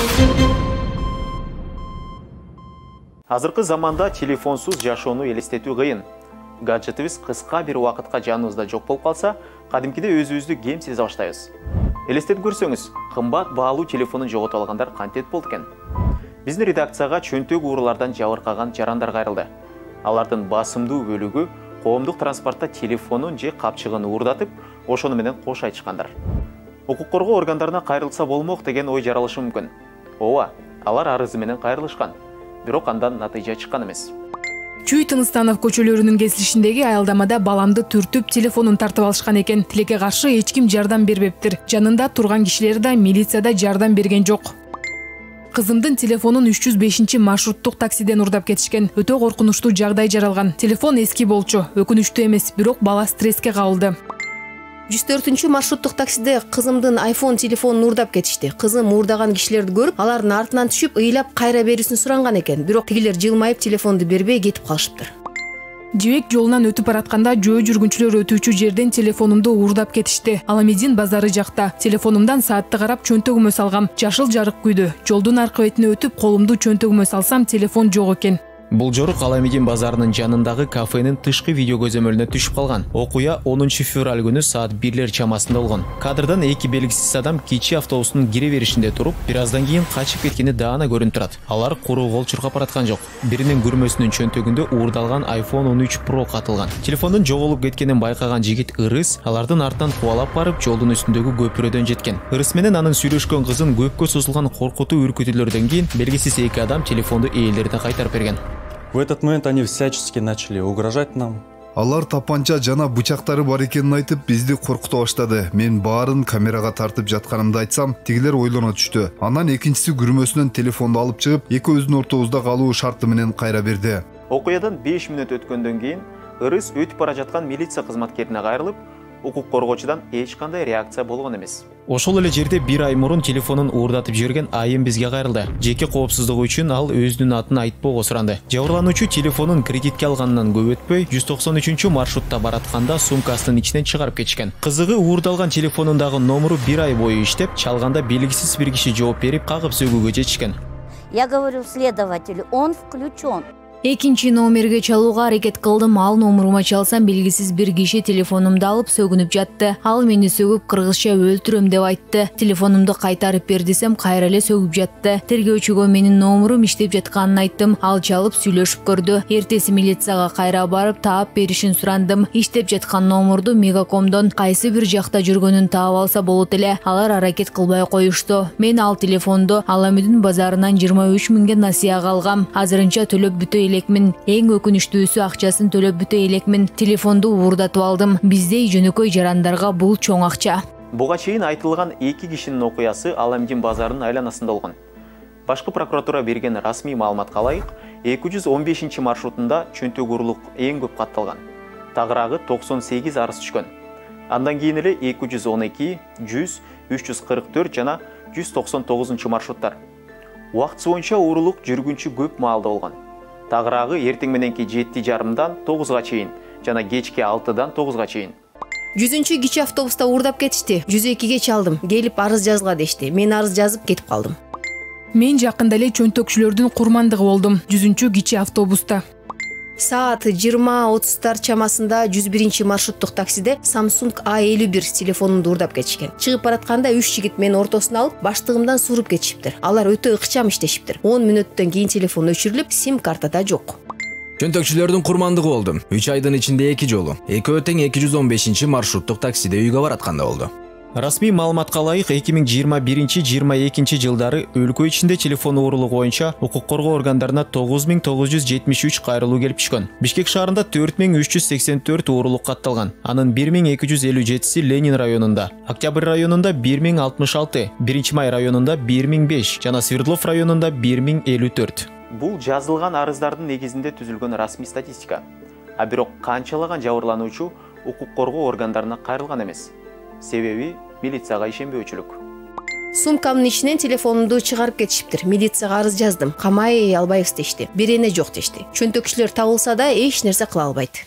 Азыркы заманда телефонсуз жашоону элестетүү кыйын. Гаджетибиз кыска бир убакытка жаныбызда жок болуп калса, кадимкиде өзүбүздү кем сезе баштайбыз. Элестетип көрсөңүз, кымбат баалуу телефонун жоготуп алгандар кантет болду экен. Биздин редакцияга чөнтөк уурулардан жабыркаган жарандар кайрылды. Алардын басымдуу бөлүгү коомдук транспортто телефонун же капчыгын уурдатып, ошону менен кош айтышкандар. Укук коргоо органдарына кайрылса болмок деген ой жаралышы мүмкүн. Ооба, алар арызы менен кайрылышкан. Бирок андан натыйжа чыккан эмес. Чүй Тыныстанов көчөлөрүнүн кесилишиндеги аялдамада баламды түртүп телефонун тартып алышкан экен. Тилекке каршы эч ким жардам бербептир. Жанында турган кишилер да, милиция да жардам берген жок. Кызымдын телефонун 305 маршруттук таксиден урдап кетишкен. Өтө коркунучтуу жагдай жаралган. Телефон эски болчу, өкүнүчтүү эмес, бирок бала стресске кабылды. 104 маршруттук таксиде кызымдын iPhone телефонун уурдап кетишти. Кызым уурдаган кишилерди көрүп, алардын артынан түшүп, ыйлап кайра берүүсүн суранган экен. Бирок тигилер жылмайып телефонду бербей кетип калышыптыр. Жибек жолунан өтүп баратканда жөө жүргүнчүлөр өтүүчү жерден телефонумду уурдап кетишти. Аламедин базары жакта. Телефонумдан саатты карап чөнтөгүмө салгам. Жашыл жарык күйдү. Жолдун аркы бетине өтүп, колумду чөнтөгүмө салсам, телефон жок экен. Бул жорук Аламедин базарынын жанындагы кафенин тышкы видео көзөмөлүнө түшүп калган. Окуя 10 февраль күнү саат 1 чамасында болгон. Кадрдан эки белгисиз адам кичи автобустун кире беришинде туруп, бир аздан кийин качып кеткени даана көрүнүп турат. Алар куру кол чуркап бараткан жок. Биринин күрмөсүнүн чөнтөгүндө уурдалган iPhone 13 Pro катылган. Телефондун жоголуп кеткенин байкаган жигит Ырыс алардын артынан кубалап барып, жолдун үстүндөгү көпүрөдөн жеткен. Ырыс менен анын сүйлөшкөн кызын көпкө созулган коркутуу үркүтүүлөрдөн кийин белгисиз эки адам телефонду ээлерине кайтарып берген. В этот момент они всячески начали угрожать нам. Алар тапанча жана бычактары бар экенин айтып, бизди коркута баштады. Мен баарын камерага тартып жатканымды айтсам, тигилер ойлоно түштү. Анан экинчиси күрмөсүнөн телефонду алып чыгып, экөөбүздүн ортобузда калуу шарты менен кайра берди. Окуядан 5 мүнөт өткөндөн кийин Ырыс өтүп бара жаткан милиция кызматкерине кайрылып, укук коргоочудан эч кандай реакция болгон эмес. Ошол эле жерде бир ай мурун телефонун уурдатып жиберген айым бизге кайрылды. Жеке коопсуздугу үчүн ал өзүнүн атын айтпоого суранды. Жабырлануучу телефонун кредитке алганынан көп өтпөй 193 маршрутта баратканда сумкасынын ичинен чыгарып кетишкен. Кызыгы уурдалган телефонундагы номеру бир ай бою иштеп, чалганда белгисиз бир киши жооп берип, кагып сөгүүгө жетишкен. Я говорю следователю, он включен. Экинчи номерге чалууга аракет кылдым. Ал номерума чалсам, белгисиз бир киши телефонумду алып сөгүнүп жатты. Ал мени сөгүп кыргызча өлтүрөм деп айтты. Телефонумду кайтарып бер десем, кайра эле сөгүп жатты. Тергөөчүгө менин номерум иштеп жатканын айттым. Ал чалып сүйлөшүп көрдү. Эртеси милицияга кайра барып таап беришин сурандым. Иштеп жаткан номерду Мегакомдон кайсы бир жакта жүргөнүн таап алса болот эле. Алар аракет кылбай коюшту. Мен ал телефонду Аламедин базарынан 23 миңге насыяга алгам. Азырынча төлөп бүтө элекмин. Эң өкүнүчтүүсү акчасын төлөп бүтө элекмин. Телефонду уурдатып алдым. Биздей жөнөкөй жарандарга бул чоң акча. Буга чейин айтылган эки кишинин окуясы Аламедин базарынын айланасында болгон. Башкы прокуратура берген расмий маалыматка ылайык, 215 маршрутунда чөнтөк уурулук эң көп катталган. Тагыраагы 98 арыз түшкөн. Андан кийин эле 212, 100, 344 жана 199 маршруттар. Убактысы боюнча уурулук жүргүнчү көп маалда болгон. Тагыраагы эртең мененки 7:30дан 9га чейин жана кечки 6дан 9га чейин. 100-чү кичи автобуста уурдап кетишти. 102ге чалдым. Келип арыз жазга дешти. Мен арыз жазып кетип калдым. Мен жакында эле чөнтөкчүлөрдүн курмандыгы болдум. 100-чү кичи автобуста. Саат 20:30 чамасында 101 маршруттук таксиде Samsung A51 телефонумду уурдап кетишкен. Чыгып баратканда 3 жигит мени ортосуна алып, баштыгымдан суруп кетишиптир. Алар өтө ыкчам иштешиптир. 10 мүнөттөн кийин телефон өчүрүлүп, сим картада жок. Чөнтөкчүлөрдүн курмандыгы болдум. 3 айдын ичинде 2 жолу. Экөө тең 215 маршруттук таксиде үйгө баратканда болду. Расмий маалыматка ылайык 2021-22 жылдары өлкө ичинде телефон уурулугу боюнча укук коргоо органдарына 9973 кайрылуу келип түшкөн. Бишкек шаарында 4384 уурулук катталган. Анын 1257си Ленин районунда, Октябрь районунда 1066, 1-Май районунда 1005 жана Свердлов районунда 1054. Бул жазылган арыздардын негизинде түзүлгөн расмий статистика. А бирок канчалаган жабырлануучу укук коргоо органдарына кайрылган эмес. Себеби милицияга ишенбөөчүлүк. Сумкамдын ичинен телефонумду чыгарып кетишиптир. Милицияга арыз жаздым. Камай албайбыз дешти. Берене жок дешти. Чөнтөкчүлөр табылса да эч нерсе кыла албайт.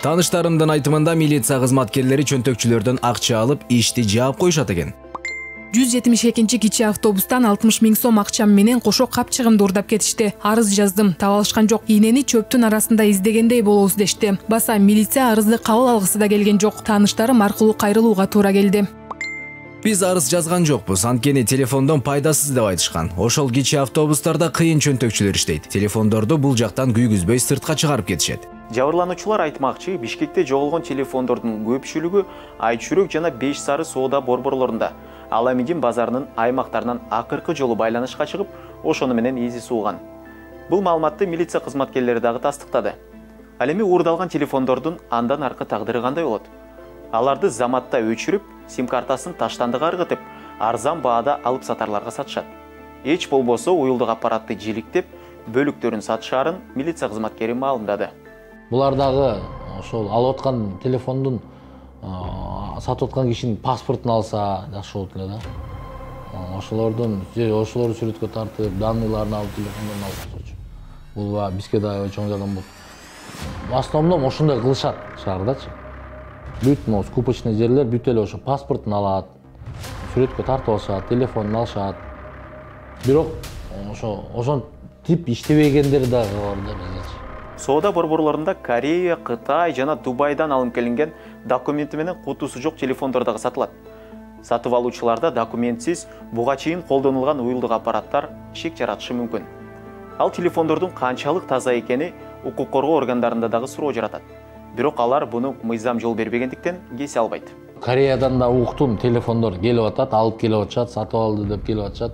Тааныштарымдын айтымында милиция кызматкерлери чөнтөкчүлөрдөн акча алып, ишти жаап коюшат экен. 172 кичи автобустан 60 000 сом акчам менен кошо капчыгымды уурдап кетишти. Арыз жаздым, таба алышкан жок. Ийнени чөптүн арасында издегендей болобуз дешти. Баса милиция арызды кабыл алгысы да келген жок. Тааныштарым аркылуу кайрылууга туура келди. Биз арыз жазган жокпуз, анткени телефондон пайдасыз деп айтышкан. Ошол кичи автобустарда кыйын чөнтөкчүлөр иштейт. Телефондорду бул жактан күйгүзбөй сыртка чыгарып кетишет. Жабырлануучулар айтмакчы, Бишкекте жоголгон телефондордун көпчүлүгү Айчүрөк жана Беш Сары соода борборлорунда, ал Амидин базарынын аймактарынан акыркы жолу байланышка чыгып, ошону менен изи сууган. Бул маалыматты милиция кызматкерлери дагы тастыктады. Ал эми уурдалган телефондордун андан аркы тагдыры кандай болот? Аларды заматта өчүрүп, сим-картасын таштандыга ыргытып, арзан баада алып сатарларга сатышат. Эч болбосо уюлдук аппаратты желиктеп, бөлүктөрүн сатышаарын милиция кызматкери маалымдады. Булар дагы ошол алып аткан телефондун сатып аткан кишинин паспортун алса жакшы болот эле да. Ошолордун сүрөткө тартып, данныйларын алып, телефондон алып. Бул бизге да чоң жардам болот. В основном ошондой кылышат шаардачы. Бүт скупочный жерлер бүт эле ошо паспортун алат, сүрөткө тартып алышат, телефонун алышат. Бирок ошон тип иштебегендер дагы бар да бизчи. Соода борборлорунда Корея, Кытай жана Дубайдан алынып келинген документи менен кутусу жок телефондор дагы сатылат. Сатып алуучуларда документсиз буга чейин колдонулган уюлдук аппараттар шек жаратышы мүмкүн. Ал телефондордун канчалык таза экени укук коргоо органдарында дагы суроо жаратат. Бирок алар буну мыйзам жол бербегендиктен кесе албайт. Кореядан да уктум, телефондор келип атат, алып келип атышат, сатып алды деп келип атышат.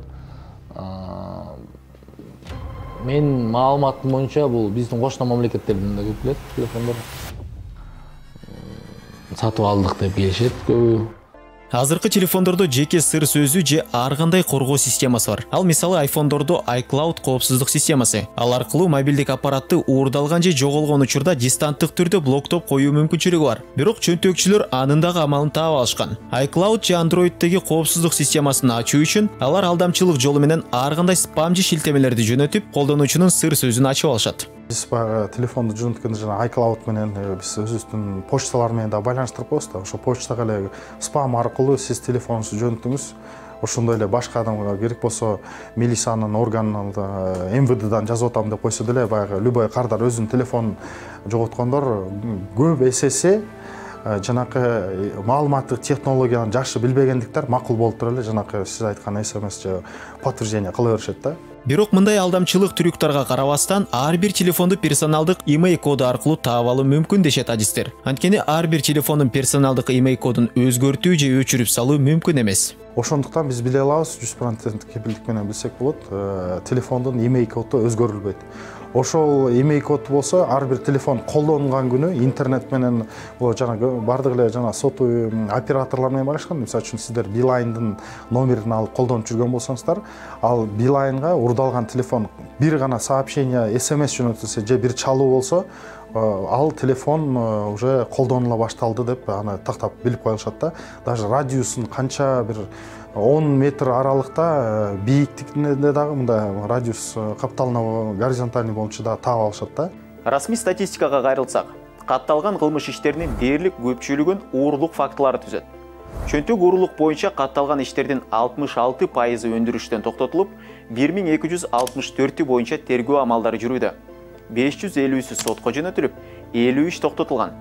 Мен маалыматым боюнча бул биздин кошуна мамлекеттерден да көп келет телефондор. Сатып алдык деп келишет көбү. Азыркы телефондордо жеке сыр сөзү же ар кандай коргоо системасы бар. Ал мисалы iPhone'дордо iCloud коопсуздук системасы. Ал аркылуу мобилдик аппаратты уурдалган же жоголгон учурда дистанттык түрдө блоктоп коюу мүмкүнчүлүгү бар. Бирок чөнтөкчүлөр анын дагы амалын таап алышкан. iCloud же Android'деги коопсуздук системасын ачуу үчүн алар алдамчылык жолу менен ар кандай спам же шилтемелерди жөнөтүп, колдонуучунун сыр сөзүн ачып алышат. Биз телефонду жөнөткөндө жана iCloud менен биз өзүбүздүн почталар менен да байланыштырып коебуз да. Ошо почтага эле спам аркылуу сиз телефонуңузду жөнөттүңүз. Ошондой эле башка адамга керек болсо милициянын органынан МВДдан жазып атам деп койсо деле баягы любой кардар өзүнүн телефонун жоготкондор көп эсеси жанакы маалыматтык технологияны жакшы билбегендиктер макул болуп туруп эле жанакы сиз айткан СМС же подтверждение кыла беришет да. Бирок мындай алдамчылык трюктарга карабастан ар бир телефонду персоналдык имей коду аркылуу таап алуу мүмкүн дешет адистер. Анткени ар бир телефондун персоналдык имей кодун өзгөртүү же өчүрүп салуу мүмкүн эмес. Ошондуктан биз биле алабыз, 100% кепилдик менен билсек болот, телефондун имей коду өзгөрүлбөйт. Ошол имей код болсо ар бир телефон колдонгон күнү интернет менен жана бардык эле жана сотуу операторлор менен байланышкан. Мисалы үчүн сиздер Билайндын номерин алып колдонуп жүргөн болсоңуздар, ал Билайнга уурдалган телефон бир гана сообщение, SMS жөнөтүлсө же бир чалуу болсо, ал телефон уже колдонула башталды деп аны тактап билип коюшат да. Даже радиусун канча бир 10 метр аралыкта бийиктикинде дагы мындай радиус капталына горизонтальный боюнча да таап алышат да. Расмий статистикага кайрылсак, катталган кылмыш иштеринин дээрлик көпчүлүгүн уурлук фактылары түзөт. Чөнтөк уурлук боюнча катталган иштердин 66% өндүрүштөн токтотулуп, 1264 боюнча тергөө амалдары жүрүүдө. 550 сотко жөнөтүлүп, 53 токтотулган.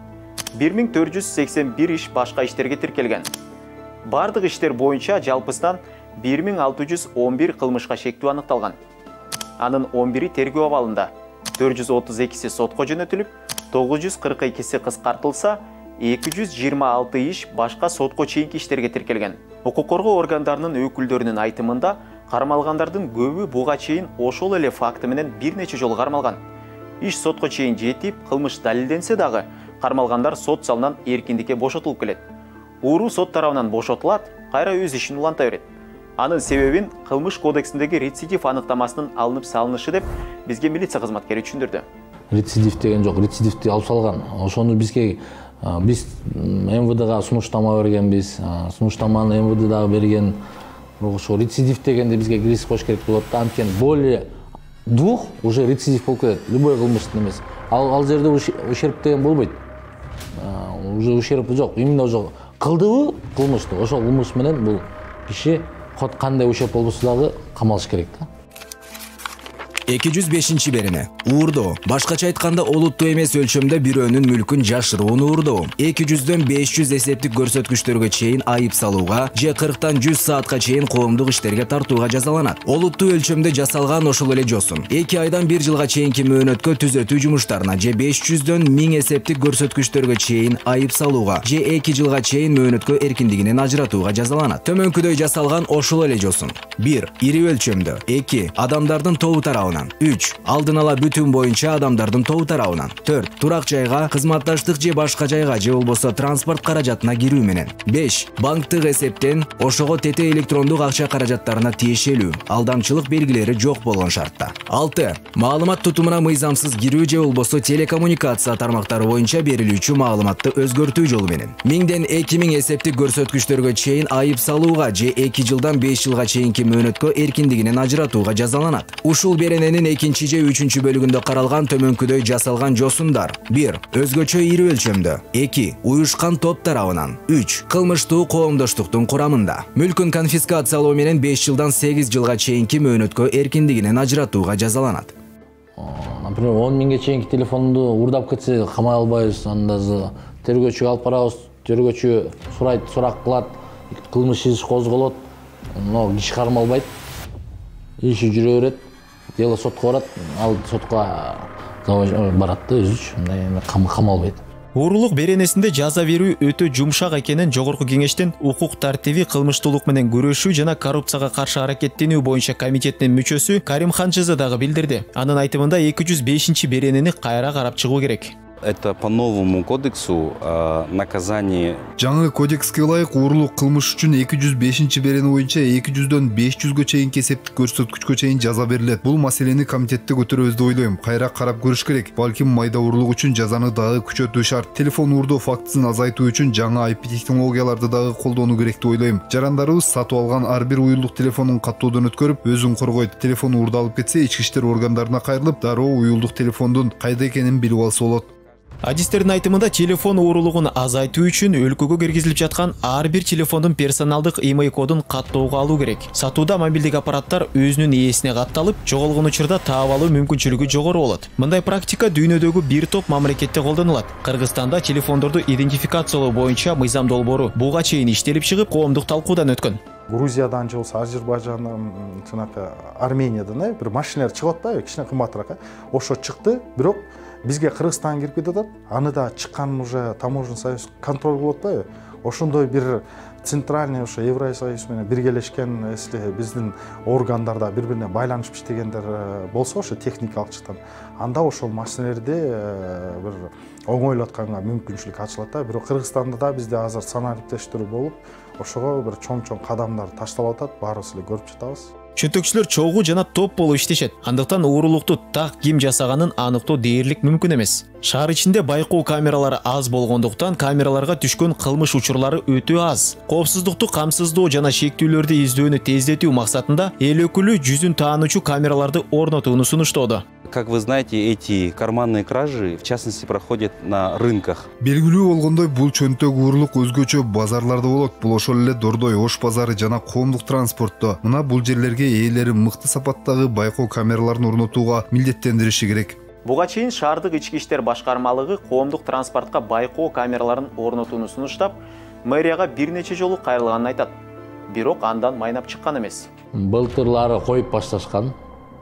1481 иш башка иштерге тиркелген. Бардык иштер боюнча жалпысынан 1611 кылмышка шектүү аныкталган. Анын 11-и тергөө абалында, 432 сотко жөнөтүлүп, 942 кыскартылса, 226 иш башка сотко чейинки иштерге тиркелген. Укук коргоо органдарынын өкүлдөрүнүн айтымында, кармалгандардын көбү буга чейин ошол эле факты менен бир нече жолу кармалган. Иш сотко чейин жетип, кылмыш далилденсе дагы, кармалгандар сот залынан эркиндикке бошотулуп келет. Ууру сот тарабынан бошотулат, кайра өз ишин уланта берет. Анын себебин кылмыш кодексиндеги рецидив аныктамасынын алынып салынышы деп бизге милиция кызматкери түшүндүрдү. Рецидив деген жок, рецидивди алып салган. Ошону биз МВДга сунуштама бергенбиз, сунуштаманы МВД дагы берген. Бирок ошо рецидив дегенде бизге киргиз коюш керек болот да, анткени более двух уже рецидив болуп кетет, любой кылмыштын эмес. Ал жерде ущерб деген болбойт. Уже ущерб жок, именно уже кылдыбы кылмышты, ошол кылмыш менен бул киши код кандай ушеп болбосо дагы камалыш керек да. 205 берене уурдоо. Башкача айтканда олуттуу эмес өлчөмдө бирөөнүн мүлкүн жашырууну уурдоо. 200дөн 500 эсептик көрсөткүчтөргө чейин айып салууга же 40тан 100 саатка чейин коомдук иштерге тартууга жазаланат. Олуттуу өлчөмдө жасалган ошол эле жосун 2 айдан 1 жылга чейинки мөөнөткө түзөтүү жумуштарына же 500дөн 1000 эсептик көрсөткүчтөргө чейин айып салууга же 2 жылга чейин мөөнөткө эркиндигинен ажыратууга жазаланат. Төмөнкүдөй жасалган ошол эле жосун: 1. Ири өлчөмдө, 2. Адамдардын тобу тарабынан, 3. Алдын ала бүтүн боюнча адамдардын тобу тарабынан, 4. Турак жайга, кызматташтык же башка жайга же болбосо транспорт каражатына кирүү менен, 5. Банктык эсептен ошого тете электрондук акча каражаттарына тиешелүү, алдамчылык белгилери жок болгон шартта, 6. Маалымат тутумуна мыйзамсыз кирүү же болбосо телекоммуникация тармактары боюнча берилүүчү маалыматты өзгөртүү жолу менен, 1000ден 2000 эсептик көрсөткүчтөргө чейин айып салууга же 2 жылдан 5 жылга чейинки мөөнөткө эркиндигинен ажыратууга жазаланат. Ушул берененин экинчи же үчүнчү бөлүгүндө каралган төмөнкүдөй жасалган жосундар: 1. Өзгөчө ири өлчөмдө, 2. Уюшкан топ тарабынан, 3. Кылмыштуу коомдоштуктун курамында. Мүлкүн конфискациялоо менен 5 жылдан 8 жылга чейинки мөөнөткө эркиндигинен ажыратууга жазаланат. Например, 10 миңге чейинки телефонду уурдап кетсе камай албайбыз, анда тергөөчүгө алып барабыз, тергөөчү сурайт, сурак кылат, кылмыш иш козголот, но киши кармалбайт, иши жүрө берет, дело сотко барат, ал сотко барат да өзүчү, мындай камалбайт. Уурулук беренесинде жаза берүү өтө жумшак экенин Жогорку кеңештин укук тартиби, кылмыштуулук менен күрөшүү жана коррупцияга каршы аракеттенүү боюнча комитетинин мүчөсү Карим Ханчызы дагы билдирди. Анын айтымында 205 беренени кайра карап чыгуу керек. Это по новому кодексу наказание. Жаңы кодекске ылайык уурулук кылмыш үчүн 205 берени боюнча 200дөн 500гө чейинки эсептик көрсөткүчкө чейин жаза берилет. Бул маселени комитетте көтөрөбүз деп ойлойм. Кайра карап көрүш керек. Балким майда уурулук үчүн жазаны дагы күчөтүү шарт. Телефон уурдоо фактысын азайтуу үчүн жаңы IP технологияларды дагы колдонуу керек деп ойлойм. Жарандарыбыз сатып алган ар бир уюлдук телефонун каттоодон өткөрүп, өзүн коргойт. Телефон уурдалып кетсе, ички иштер органдарына кайрылып, дароо уюлдук телефондун кайда экенин билип алса болот. Адистердин айтымында телефон уурулугун азайтуу үчүн өлкөгө киргизилип жаткан ар бир телефондун персоналдык имей кодун каттоого алуу керек. Сатууда мобилдик аппараттар өзүнүн ээсине катталып, жоголгон учурда таап алуу мүмкүнчүлүгү жогору болот. Мындай практика дүйнөдөгү бир топ мамлекетте колдонулат. Кыргызстанда телефондорду идентификациялоо боюнча мыйзам долбоору буга чейин иштелип чыгып, коомдук талкуудан өткөн. Грузиядан же болсо Азербайжандан, жанакы Армениядан бир машиналар чыгып атпайбы, кичине кымбатыраак. Ошо чыкты, бирок бизге Кыргызстан кирип кетип атат. Аны да чыккан уже таможенный союз контроль кылып атпайбы? Ошондой бир центральный ошо Евросоюз менен биргелешкен, если биздин органдарда бири-бирине байланышып иштегендер болсо, ошо техникалык жактан, анда ошол маселелерди бир оңойлотканга мүмкүнчүлүк ачылат да. Бирок Кыргызстанда да бизде азыр санариптештирүү болуп, ошого бир чоң-чоң кадамдар ташталып атат, баарыбыз эле көрүп жатабыз. Чөнтөкчүлөр чогуу жана топ болуп иштешет. Андыктан уурулукту так ким жасаганын аныктоо дээрлик мүмкүн эмес. Шаар ичинде байкоо камералары аз болгондуктан камераларга түшкөн кылмыш учурлары өтө аз. Коопсуздукту камсыздоо жана шектүүлөрдү издөөнү тездетүү максатында эл өкүлү жүзүн таануучу камераларды орнотууну сунуштоодо. Как вы знаете, эти карманные кражи, в частности, проходят на рынках. Белгилүү болгондой, бул чөнтөк уурулук өзгөчө базарларда болот. Бул ошол эле Дордой, Ош базары жана коомдук транспортто. Мына бул жерлерге ээлери мыкты сапаттагы байкоо камераларын орнотууга милдеттендириши керек. Буга чейин шаардык ички иштер башкармалыгы коомдук транспортко байкоо камераларын орнотууну сунуштап, мэрияга бир нече жолу кайрылганын айтат. Бирок андан майнап чыккан эмес. Былтырлары коюп башташкан.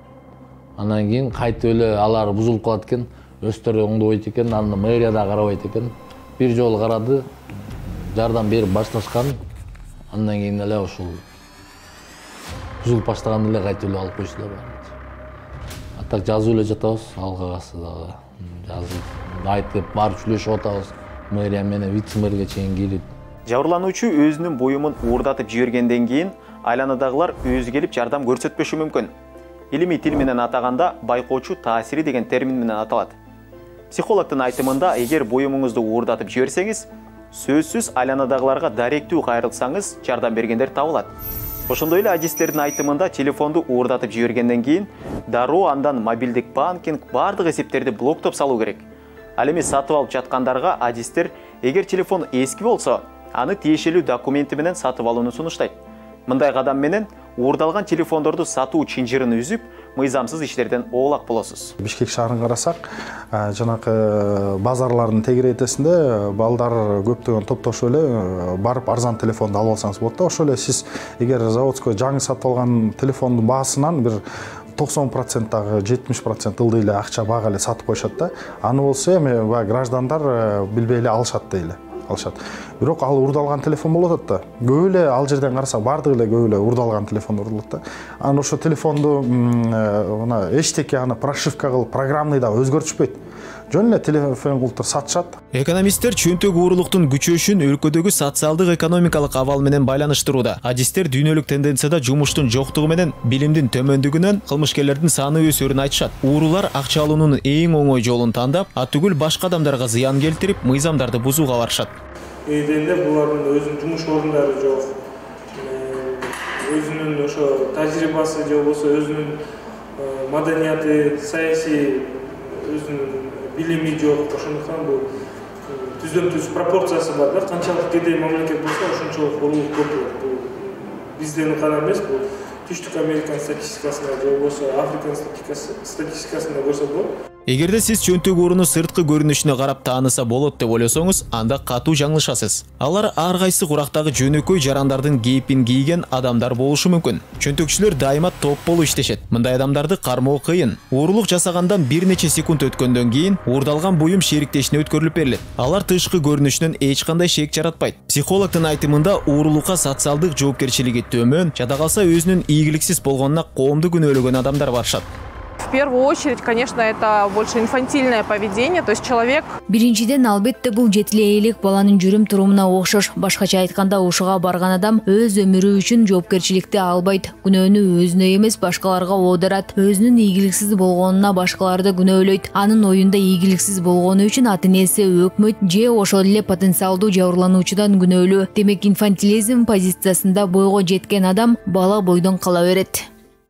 Анан кийин кайтып эле алар бузулуп калат экен, өздөрү оңдобойт экен, аны мэрия да карабайт экен. Бир жолу карады, жардам берип башташкан. Андан кийин эле ушул бузулуп баштаганда эле кайтып эле алып коюштулар. А так жазып эле жатабыз, алгагасы дагы жазып, айтып барып сүйлөшүп атабыз. Мэрия менен вице-мэрге чейин кирип. Жабырлануучу өзүнүн буюмун уурдатып жибергенден кийин айланадагылар өзү келип жардам көрсөтпөшү мүмкүн. Илимий тил менен атаганда байкоочу таасири деген термин менен аталат. Психологдун айтымында, эгер буюмуңузду уурдатып жиберсеңиз, сөзсүз айланадагыларга даректүү кайрылсаңыз, жардам бергендер табылат. Ошондой эле адистердин айтымында, телефонду уурдатып жибергенден кийин дароо андан мобилдик банкинг, бардык эсептерди блоктоп салуу керек. Ал эми сатып алып жаткандарга адистер, эгер телефон эски болсо, аны тиешелүү документи менен сатып алууну сунуштайт. Мындай кадам менен уурдалган телефондорду сатуу чынжырын үзүп, мыйзамсыз иштерден оолак болосуз. Бишкек шаарын карасак, жанакы базарлардын тегеретесинде балдар көптөгөн топтошуп эле барып арзан телефонду алып алсаңыз болот да. Ошол эле сиз эгер заводской жаңы сатып алган телефондун баасынан бир 90% дагы 70% ылдый эле акча бага эле сатып коюшат да. Аны болсо эми граждандар билбей эле алышат дейли. Бирок ал урдалган телефон болуп атат да. Көп эле ал жерден карасак бардыгы эле көп эле урдалган телефон урдалат да. Анан ошо телефонду мына эчтеке аны прошивка кылып, программный да өзгөртүшпөйт. Жөн эле телефон кылып сатышат. Экономисттер чөнтөк уурулуктун күчөшүн өлкөдөгү социалдык экономикалык абал менен байланыштырууда. Адистер дүйнөлүк тенденцияда жумуштун жоктугу менен билимдин төмөндүгүнөн кылмышкерлердин саны өсөрүн айтышат. Уурулар акча алуунун эң оңой жолун тандап, атүгүл башка адамдарга зыян келтирип, мыйзамдарды бузууга барышат. Эденде булардын өзүнүн жумуш орундары жок. Өзүнүн ошо тажрыйбасы же болбосо өзүнүн маданияты, саясий өзүнүн билими жок. Ошондуктан бул түздөн-түз пропорциясы бар да. Канчалык кедей мамлекет болсо, ошончолук уруулук көп болот. Бул бизден гана эмес, бул Түштүк Американ статистикасына же болбосо Африкан статистикасына көрсөк болот. Эгерде сиз чөнтөк ууруну сырткы көрүнүшүнө карап тааныса болот деп ойлосоңуз, анда катуу жаңылышасыз. Алар ар кайсы курактагы жөнөкөй жарандардын кейпин кийген адамдар болушу мүмкүн. Чөнтөкчүлөр дайыма топ болуп иштешет. Мындай адамдарды кармоо кыйын. Уурулук жасагандан бир нече секунд өткөндөн кийин уурдалган буюм шериктешине өткөрүлүп берилет. Алар тышкы көрүнүшүнөн эч кандай шек жаратпайт. Психологдун айтымында уурулукка социалдык жоопкерчилиги төмөн, жада калса өзүнүн ийгиликсиз болгонуна коомду күнөөлөгөн адамдар барышат. В первую очередь, конечно, это больше инфантильное поведение, то есть человек... Биринчиден, албетте бул жетилээлик баланын жүрүм турумуна окшош. Башкача айтканда, ушуга барган адам өз өмүрү үчүн жоопкерчиликти албайт. Күнөөнү өзүнө эмес, башкаларга оодарат. Өзүнүн ийгиликсиз болгонуна башкаларды күнөөлөйт. Анын оюнда ийгиликсиз болгону үчүн ата-энеси, өкмөт же ошол эле потенциалдуу жабырлануучудан күнөөлүү. Демек, инфантилизм позициясында бойго жеткен адам бала бойдон кала берет.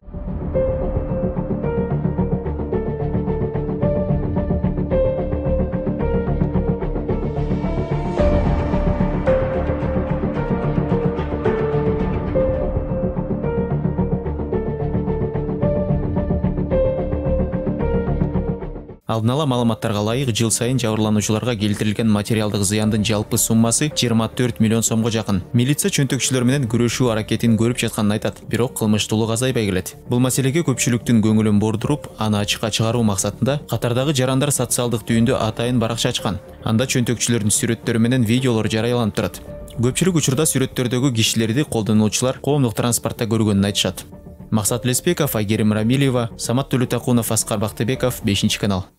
Алдын ала маалыматтарга ылайык, жыл сайын жабырлануучуларга келтирилген материалдык зыяндын жалпы суммасы 24 миллион сомго жакын. Милиция чөнтөкчүлөр менен күрөшүү аракетин көрүп жатканын айтат, бирок кылмыштуулук азайбай келет. Бул маселеге көпчүлүктүн көңүлүн бордуруп, аны ачыкка чыгаруу максатында катардагы жарандар социалдык түйүндө атайын баракча ачкан. Анда чөнтөкчүлөрдүн сүрөттөрү менен видеолор жарыяланып турат. Көпчүлүк учурда сүрөттөрдөгү кишилерди колдонуучулар коомдук транспортто көргөнүн айтышат. Максат Леспеков, Айгерим Рамилева, Самат Төлөтакунов, Аскар Бактыбеков, 5 канал.